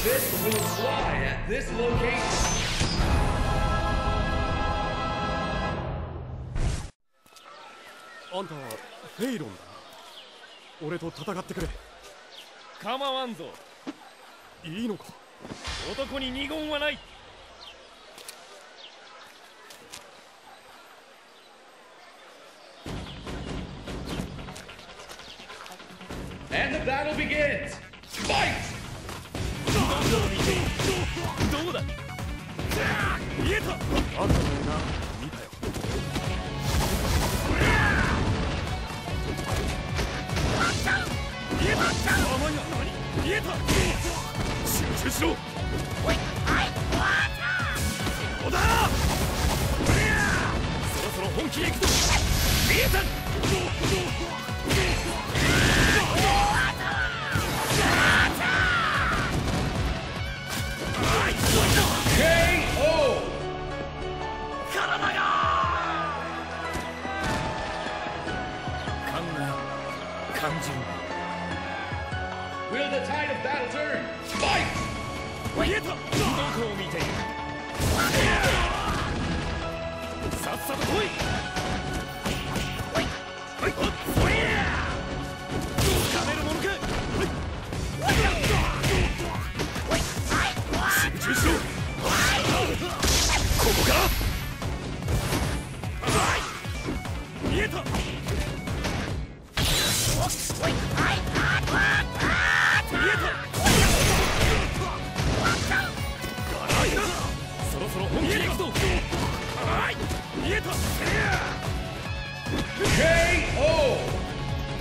This will fly at this location. あんたはフェイロンだ。俺と戦ってくれ。 構わんぞ。 いいのか。 男に二言はない。 And the battle begins. Fight! どうだ。見えた。 あんたの絵が見たよ。 見えた。何見えた。集中しろ。そうだ。そろそろ本気へ行くぞ。見えた。 KO! 肝心。 Will the tide of battle turn? Fight! 見えた。どこを見ている。さっさと来い。そりゃ。掴めるものか。集中しろ。ここか。見えた。そろそろ本気へ行くぞ。見えた。 KO!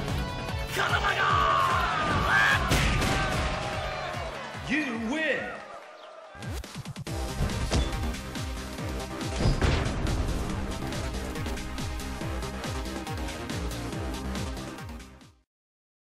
カラマガー。 You win!